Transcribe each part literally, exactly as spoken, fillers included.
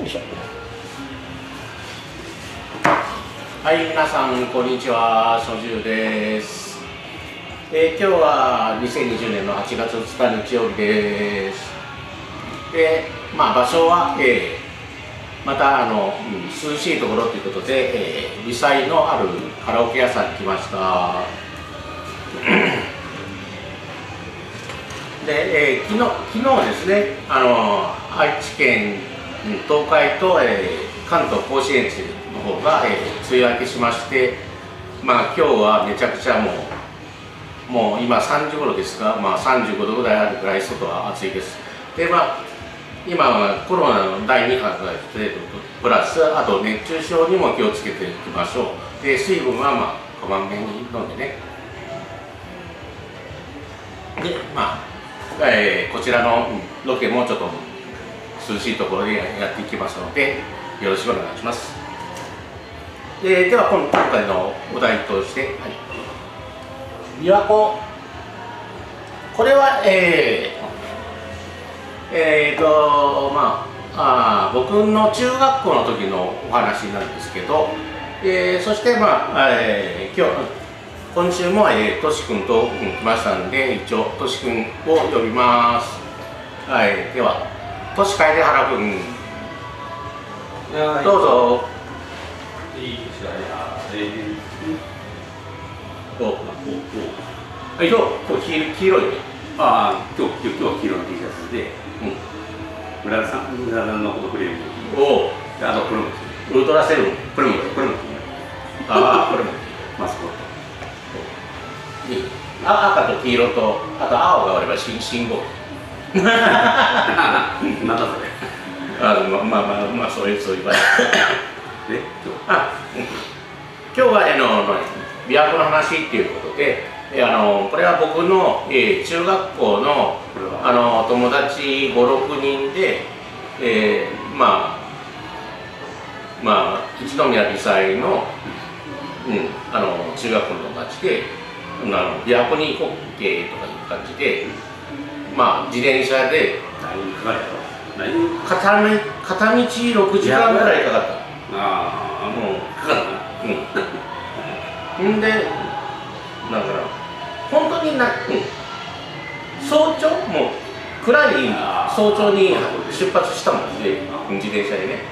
いしょ。はい、皆さんこんにちは、所住です。えー、今日はにせんにじゅうねんのはちがつふつか日曜日です。で、まあ場所は、えー、またあの、うん、涼しいところということで、えー、微細のあるカラオケ屋さんに来ました。で、えー、昨日昨日ですね、あの愛知県、東海と、えー、関東甲信越の方が、えー、梅雨明けしまして、まあ今日はめちゃくちゃもう、もう今さんじごろですが、まあ、さんじゅうごどぐらいあるぐらい外は暑いです。で、まあ、今はコロナのだいに波が来ているプラス、あと熱中症にも気をつけていきましょう。で、水分はまあこまめに飲んでね。で、まあ、えー、こちらのロケもちょっと涼しいところでやっていきますので、よろしくお願いします。で、では今回のお題として、はい、琵琶湖、これはえー、えーとまあ、あ僕の中学校の時のお話なんですけど、えー、そしてまあ、えー、今日今週も、えー、としくんと、うん、来ましたんで、一応としくんを呼びます。はい、ではとしかいではらくん、どうぞ。おおおはい、どうこう黄色いね。 ああ、今日今日は黄色の T シャツで、うん、村田さん村田のことくれる時、おお、あとこれもウルトラセブン、 これもこれもああ、これもマスコット。 あ、赤と黄色と、あと青があれば信信号機。なんだそれ。あ、まあまあまあまあそういうそういう場合。で、あ、今日はあの琵琶湖の話っていうことで、あのこれは僕の、えー、中学校のあの友達ご、ろくにんで、えー、まあまあ一宮美祭の、うん、あの中学校の友達で。あの琵琶湖に行こうってとかいう感じで、まあ自転車で片道片道ろくじかんぐらいかかった。 ああ、もうかかったな。 うん。んで、なんか本当にな、うん、早朝もう暗い早朝に出発したもんで、自転車でね。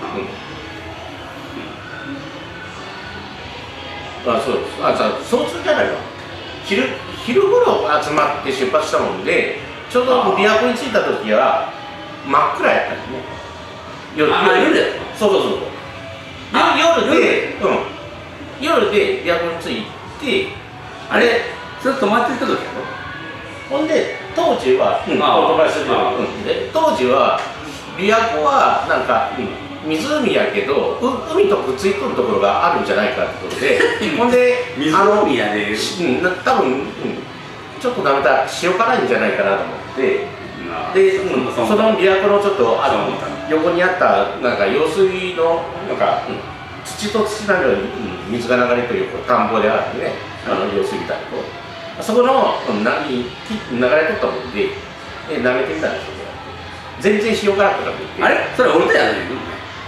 うん、あ、そうです。あ、じゃあ早朝じゃないわ。昼昼頃集まって出発したもんで、ちょうど琵琶湖に着いた時は真っ暗やったんですね。夜で、そうそうそう。夜で、うん、夜で琵琶湖に着いて、 あれ、それ泊まっていった時やろ。 ほんで当時は、うん、お友達と、うん、で当時は琵琶湖はなんか、うん湖やけど海とくっついとるところがあるんじゃないかってことでほんで湖やで、 うん、多分、うん、ちょっとダメだ塩辛いんじゃないかなと思ってで、うん、その琵琶湖のちょっとあの横にあったなんか用水のなんか、うん、土と土なのに、うん、水が流れてる田んぼであるねあの用水みたいなとそこの、うん、な流れとったもんでえ舐めてみたんですよ全然塩辛くなくてあれそれ俺とやるね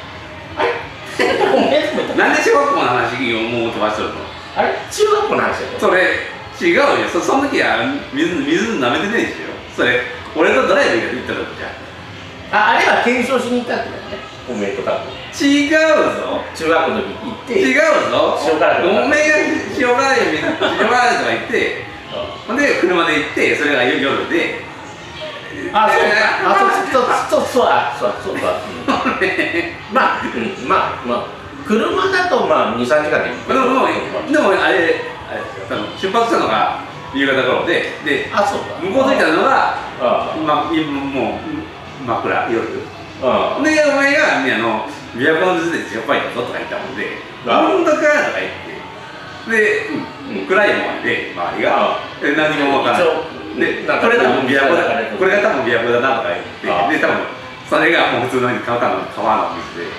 なんで小学校の話をもう飛ばしとるの？ あれ中学校の話やろ？ それ違うよ。そその時は水水舐めてないでしょ。それ俺とドライブ行った時じゃん。 ああれは検証しに行ったってことね。おめえと多分。 違うぞ。 中学校の時行って。 違うぞ。 塩辛く。 おめえが塩辛い塩辛いとか言って、ほんで車で行ってそれが夜で。 あ、そうか。あ、そうそうそうそうあ、そうそうか。まあ、うん、まあまあ車だとまあに、さんじかんで行く。 でもでもあれ多分出発したのが夕方頃で、で、 あ、そうか。 向こう着いたのがまもう真っ暗夜。でお前があの琵琶湖の水で塩っぱいだぞとか言ったもんで、本当かとか言ってで暗いもんで周りが何も分からない。で、これ多分琵琶湖だから、これが多分琵琶湖だなとか言って、で、多分それがもう普通の川の川の水で。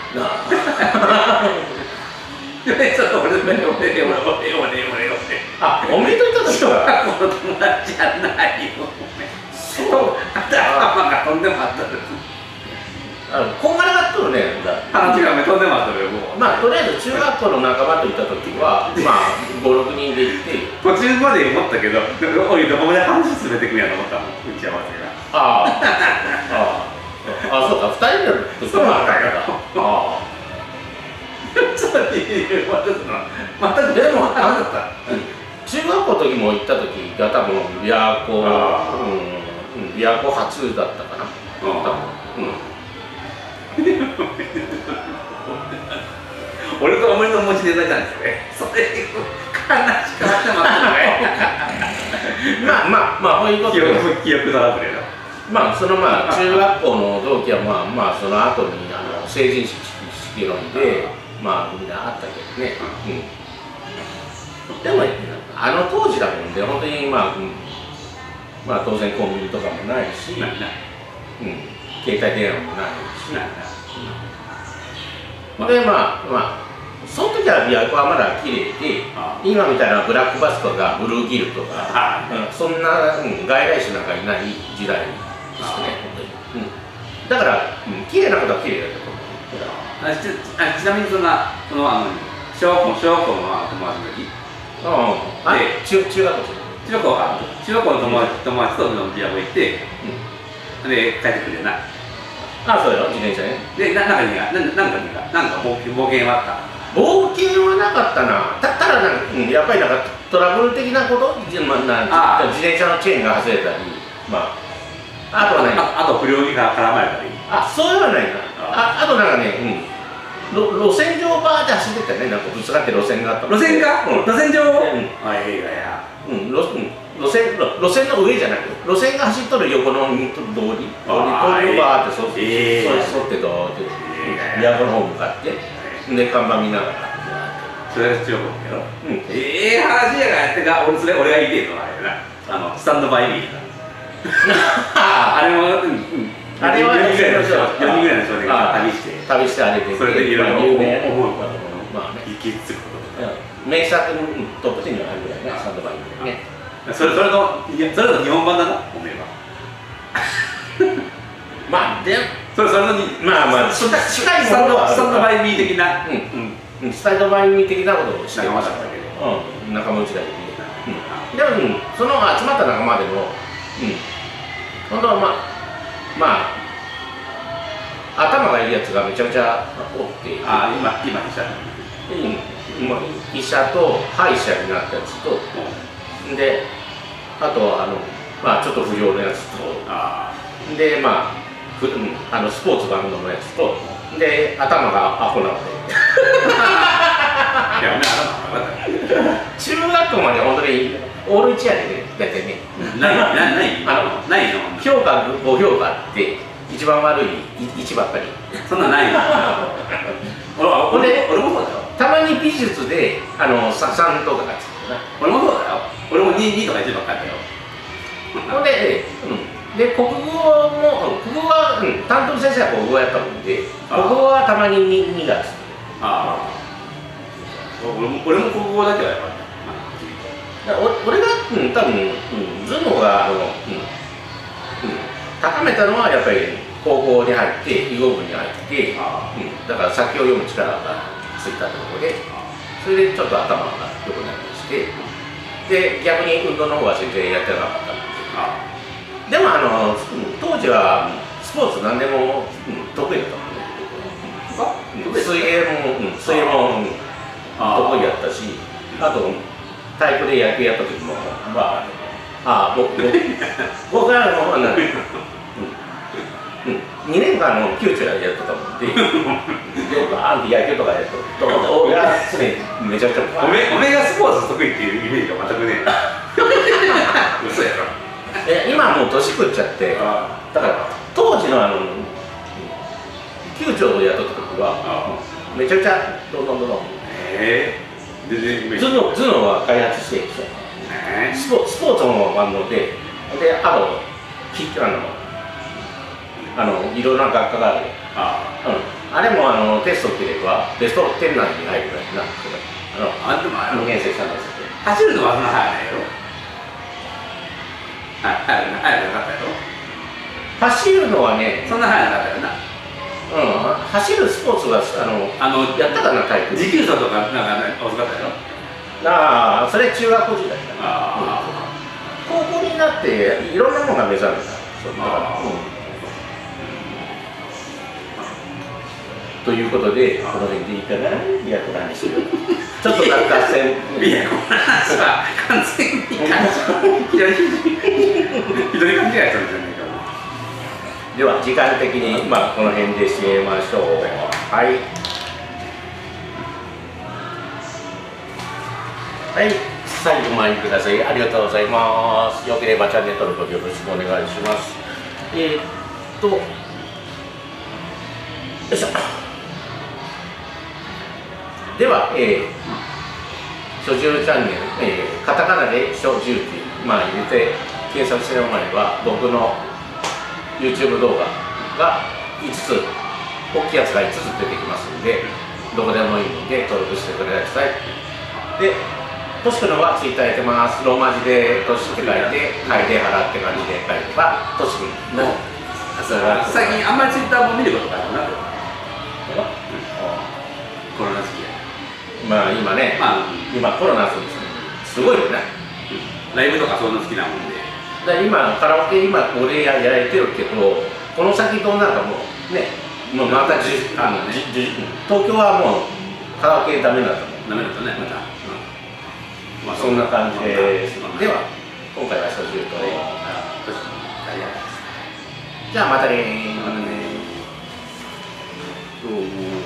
で、ちょっと俺、俺、俺、俺、俺、俺、俺、 あ、おめでとう言った時はこの友達じゃないよ。そう、頭が飛んでもあったんです。 あの、こんがらがっとるね、 話がめ飛んでますよ、もう。 まあとりあえず中学校の仲間といった時はまあごろくにんで行って、 途中まで思ったけど、おいどこまで話進めていくんやと思ったもん、打ち合わせが。 ああああ、そうか、ふたりでとしてもあったから。ああ。 ちょっとまたでもあなた中学校の時も行った時が多分琵琶湖、うん、琵琶湖初だったかな。多分。 俺と俺の持ちネタじゃないですね。それ話しかってますね。 まあまあまあこういうことで。 記憶トラブルやな。 まあそのまあ中学校の同期はまあまあその後にあの成人式式の日でまあみんなあったけどね。うん。でもあの当時だもんで本当にまあ、うん、まあ当然コンビニとかもないし、うん、携帯電話もないし。でまあまあその時は琵琶湖はまだ綺麗で、今みたいなブラックバスとかブルーギルとか、うん、そんな、うん、外来種なんかいない時代ですね、本当に。うん、だから、うん、綺麗なことは綺麗だと思う。 あちあちなみにそんな、そのあの小学校、小学校の友達の時、 あで中中学校中学校あ中学校の友達友達と琵琶湖行って、うん、で帰ってくるよな。 ああ、そうよ、自転車ね。 で、な中には、ななんかには、なんか冒険冒険はあった。 冒険はなかったな。たただなんか、うん、やっぱりなんかトラブル的なこと、まあ、なん自転車のチェーンが外れたり、まあ、あとはね、 あ, あと不良に絡まれたり。 あ、そういうのはないな。あ, あとなんかね、うん、路線上バーって走ってたね、なんかぶつかって路線があった。 路線か？うん、路線上？うん。 あ、映画や。うん、路うん路線路線の上じゃなくて路線が走っとる横の通り通り通りをバーって沿って沿ってどうって琵琶湖の方向かってで看板見ながらそれが中国やろ。ええ話やがってか俺それ俺が言いてえのはあれなあのスタンドバイミーあれもあれはよにんぐらいの少年が旅して旅してあれでそれでいろいろ有名思うことまあね行き着くこと名作トップテンにはあるぐらいねスタンドバイミーね。 それそれのいやそれの日本版だなおめえは。 まあでそれそれのにまあまあ近いものはスタンドバイミー的なうんスタンドバイミー的なことをしてましたけど仲間内だけででもその集まった仲間でも本当はまあまあ頭がいいやつがめちゃくちゃおってあ今今医者医者と歯医者になったやつとであとはあのまあちょっと不良のやつとでまあふ、うん、あのスポーツバンドのやつとで頭がアホなので中学校まで本当にオール一やでね大体ねないないあのないの評価ご評価あって一番悪いいちばっかりそんなないの俺俺俺もそうだよたまに美術であのさんとかがつくな俺もそうだよ俺もにとかいちばっかりだよほんで、うん、で国語も国語は、うん、担当先生は国語やったもんで国語はたまに に, にがつくああ俺も俺も国語だけはやっぱり俺が、うん、多分、うん、頭脳があの、うんうん、高めたのはやっぱり高校に入って囲碁部に入って、うん、だから先を読む力がついたところでそれでちょっと頭が良くなりましてで逆に運動の方は全然やってなかったんですでもあの、うん、当時はスポーツ何でも、うん、得意だったもんね水泳も、うん、水泳も、うん、得意やったしあと体育で野球やった時もまあああ僕僕はあの、うんうん、にねんかんの球長やってたもんででバーンって野球とかやると俺は常にめちゃくちゃおめおめがスポーツ得意っていうイメージが全くねえ嘘やろえ今もう年食っちゃってだから当時のあの球長をやっとった時はめちゃくちゃどんどんどんどんええ頭脳頭脳は開発してるんですよ、えー、スポスポーツもあるのでであときあのあのいろんな学科があるあ,、うん、あれもあのテスト受ければベストじゅう内に入るぐらいなんですけどあのあでもあのにねん生さん年生で走るのはそんな速ないよはい速くなかったよ走るのはねそんな速なかったよな走るスポーツはあのあのやったかな、体育持久走とかなんかね遅かったよ。 ああ、それ中学校時代だな。高校になっていろんなものが目覚めた。ということで、この辺でいいかな、琵琶湖の話。ちょっと脱線。 琵琶湖の話は完全にひどい勘違いしたんじゃないか。 では、時間的に、まあ、この辺で締めましょう。はい。はい、最後までください。ありがとうございます。よければチャンネル登録よろしくお願いします。えー、っと、よいしょ。では、えー、初獣チャンネル、えー、カタカナで初獣っていう、まあ、入れて検索する前は、僕の YouTube 動画がいつつ、大きいやつがいつつ出てきますので、どこでもいいので登録してください。で、トシクのはツイッターやってます。ローマ字でトシって書いて、はいで払って感じで書いてば、トシクの。 最近あんまりツイッターも見ることがなくなってる。コロナ時期や。 まあ今ね、まあ、今コロナそうですね。すごいよね。 ライブとかそういうの好きなもんで。 だ今カラオケ今俺ややられてるけど、この先どうなるかもうね、もうまたじあのね、東京はもうカラオケダメだったもん。 ダメだったね、また。 まあそんな感じです。では今回は初獣と。じゃあまたねー。 またねー。